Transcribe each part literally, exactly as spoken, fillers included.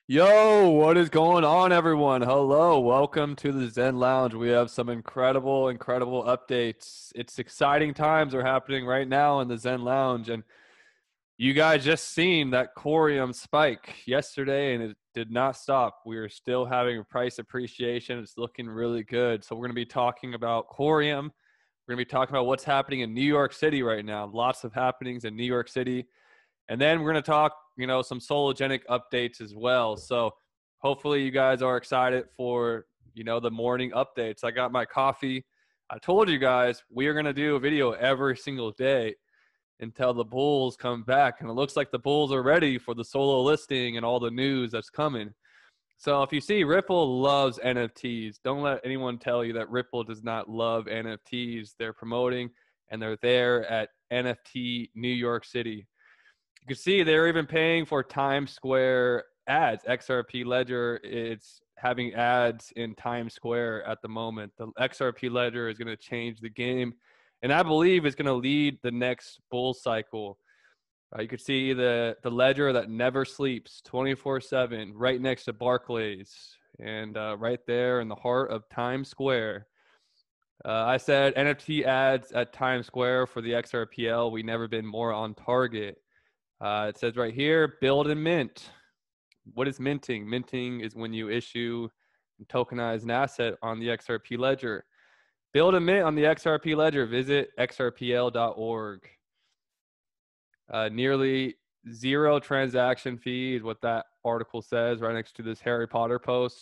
Yo, what is going on, everyone? Hello, welcome to the Zen Lounge. We have some incredible, incredible updates. It's exciting times are happening right now in the Zen Lounge, and you guys just seen that Coreum spike yesterday, and it did not stop. We are still having price appreciation. It's looking really good. So we're going to be talking about Coreum. We're going to be talking about what's happening in New York City right now. Lots of happenings in New York City. And then we're going to talk, you know, some Sologenic updates as well. So hopefully you guys are excited for, you know, the morning updates. I got my coffee. I told you guys we are going to do a video every single day until the bulls come back. And it looks like the bulls are ready for the solo listing and all the news that's coming. So if you see, Ripple loves N F Ts. Don't let anyone tell you that Ripple does not love N F Ts. They're promoting and they're there at N F T New York City. You can see they're even paying for Times Square ads. X R P Ledger, it's having ads in Times Square at the moment. The X R P Ledger is going to change the game, and I believe it's going to lead the next bull cycle. Uh, you can see the, the ledger that never sleeps, twenty-four seven, right next to Barclays, and uh, right there in the heart of Times Square. Uh, I said N F T ads at Times Square for the X R P L. We never been more on target. Uh, it says right here, build and mint. What is minting? Minting is when you issue and tokenize an asset on the X R P ledger. Build and mint on the X R P ledger. Visit X R P L dot org. Uh, nearly zero transaction fee is what that article says right next to this Harry Potter post.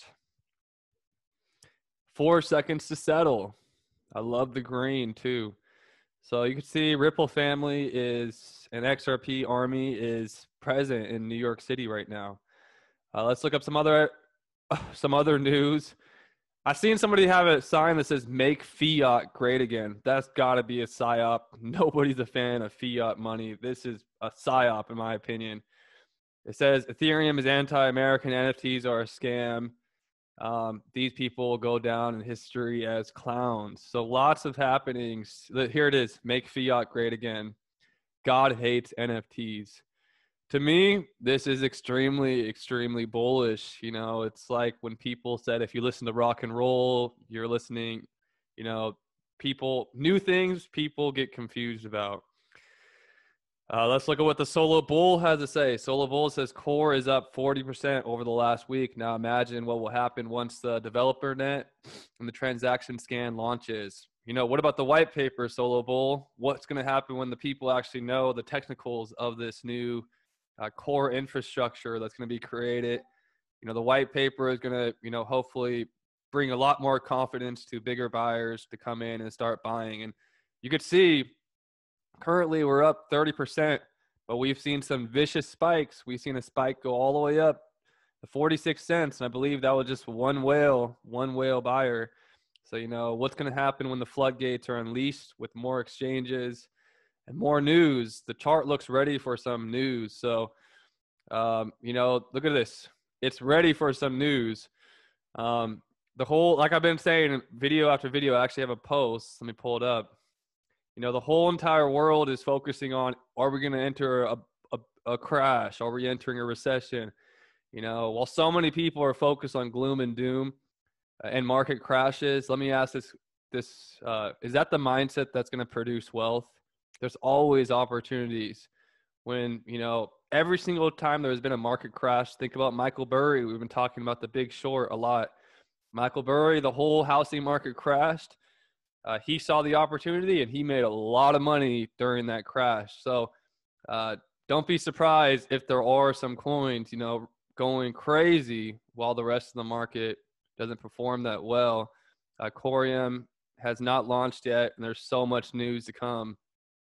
Four seconds to settle. I love the green too. So you can see Ripple family is an X R P army is present in New York City right now. Uh, let's look up some other uh, some other news. I've seen somebody have a sign that says "Make Fiat Great Again." That's got to be a psyop. Nobody's a fan of fiat money. This is a psyop, in my opinion. It says Ethereum is anti-American. N F Ts are a scam. Um, these people will go down in history as clowns. So lots of happenings. Here it is. Make fiat great again. God hates N F Ts. To me, this is extremely, extremely bullish. You know, it's like when people said, if you listen to rock and roll, you're listening, you know, people, new things people get confused about. Uh, let's look at what the Solo Bull has to say. Solo Bull says Core is up forty percent over the last week. Now imagine what will happen once the developer net and the transaction scan launches. You know, what about the white paper, Solo Bull? What's going to happen when the people actually know the technicals of this new uh, core infrastructure that's going to be created? You know, the white paper is going to, you know, hopefully bring a lot more confidence to bigger buyers to come in and start buying. And you could see currently we're up thirty percent, but we've seen some vicious spikes. We've seen a spike go all the way up to forty-six cents, and I believe that was just one whale, one whale buyer. So, you know, what's going to happen when the floodgates are unleashed with more exchanges and more news? The chart looks ready for some news. So, um, you know, look at this. It's ready for some news. Um, the whole, like I've been saying, video after video, I actually have a post. Let me pull it up. You know, the whole entire world is focusing on, are we going to enter a, a, a crash? Are we entering a recession? You know, while so many people are focused on gloom and doom uh, and market crashes, let me ask this, this uh, is that the mindset that's going to produce wealth? There's always opportunities. When, you know, every single time there's been a market crash, think about Michael Burry. We've been talking about the Big Short a lot. Michael Burry, the whole housing market crashed. Uh, he saw the opportunity and he made a lot of money during that crash. So uh, don't be surprised if there are some coins, you know, going crazy while the rest of the market doesn't perform that well. Uh, Coreum has not launched yet, and there's so much news to come.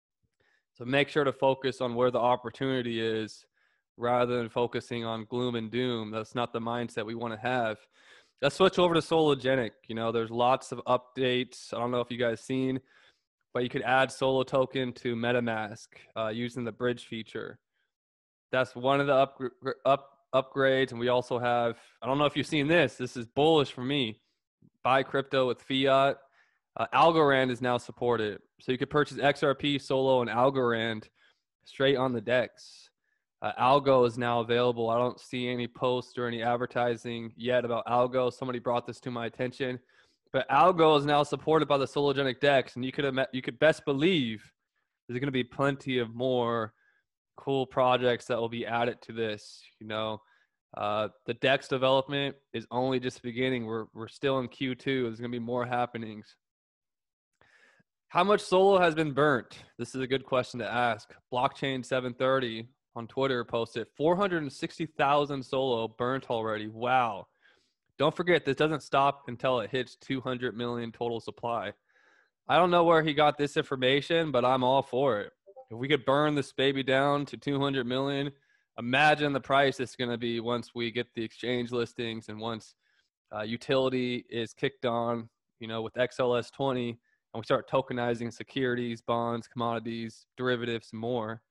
So make sure to focus on where the opportunity is rather than focusing on gloom and doom. That's not the mindset we want to have. Let's switch over to Sologenic. You know, there's lots of updates. I don't know if you guys seen, but you could add Solo token to MetaMask uh, using the bridge feature. That's one of the up, up upgrades. And we also have, I don't know if you've seen this. This is bullish for me. Buy crypto with fiat. Uh, Algorand is now supported. So you could purchase X R P, Solo, and Algorand straight on the D E X. Uh, Algo is now available. I don't see any posts or any advertising yet about Algo. Somebody brought this to my attention, but Algo is now supported by the Sologenic DEX, and you could you could best believe there's going to be plenty of more cool projects that will be added to this. You know, uh, the DEX development is only just beginning. We're we're still in Q two. There's going to be more happenings. How much Solo has been burnt? This is a good question to ask. Blockchain seven thirty on Twitter posted four hundred sixty thousand Solo burnt already. Wow. Don't forget, this doesn't stop until it hits two hundred million total supply. I don't know where he got this information, but I'm all for it. If we could burn this baby down to two hundred million, imagine the price it's going to be once we get the exchange listings and once uh, utility is kicked on, you know, with X L S twenty, and we start tokenizing securities, bonds, commodities, derivatives, and more.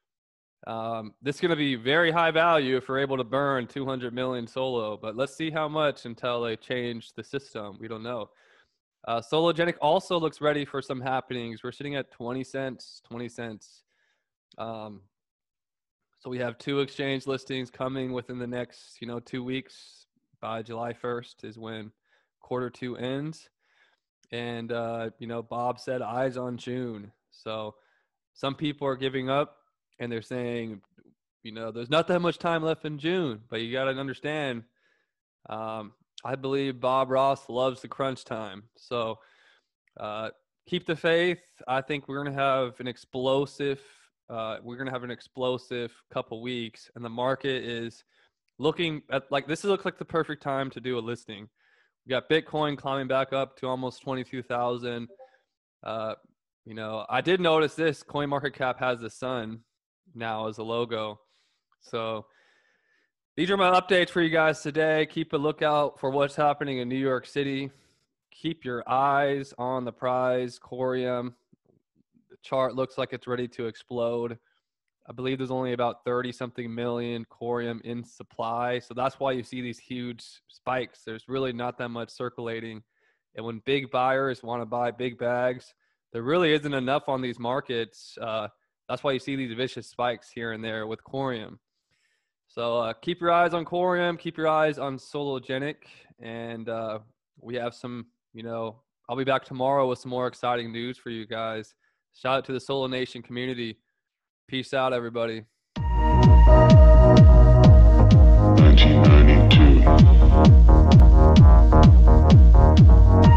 Um, this is going to be very high value if we're able to burn two hundred million Solo, but let's see how much until they change the system. We don't know. Uh, Sologenic also looks ready for some happenings. We're sitting at twenty cents, twenty cents. Um, so we have two exchange listings coming within the next, you know, two weeks. By July first is when quarter two ends. And, uh, you know, Bob said eyes on June. So some people are giving up and they're saying, you know, there's not that much time left in June, but you got to understand, um, I believe Bob Ross loves the crunch time. So uh, keep the faith. I think we're going to have an explosive, uh, we're going to have an explosive couple weeks, and the market is looking at like, this looks like the perfect time to do a listing. We got Bitcoin climbing back up to almost twenty-two thousand. Uh, you know, I did notice this CoinMarketCap has the sun now as a logo. So these are my updates for you guys today. Keep a lookout for what's happening in New York City. Keep your eyes on the prize, Coreum. The chart looks like it's ready to explode. I believe there's only about thirty something million Coreum in supply. So that's why you see these huge spikes. There's really not that much circulating. And when big buyers want to buy big bags, there really isn't enough on these markets. Uh, that's why you see these vicious spikes here and there with Coreum. So uh, keep your eyes on Coreum, keep your eyes on Sologenic, and uh, we have some, you know, I'll be back tomorrow with some more exciting news for you guys. Shout out to the Solo Nation community. Peace out, everybody. nineteen ninety-two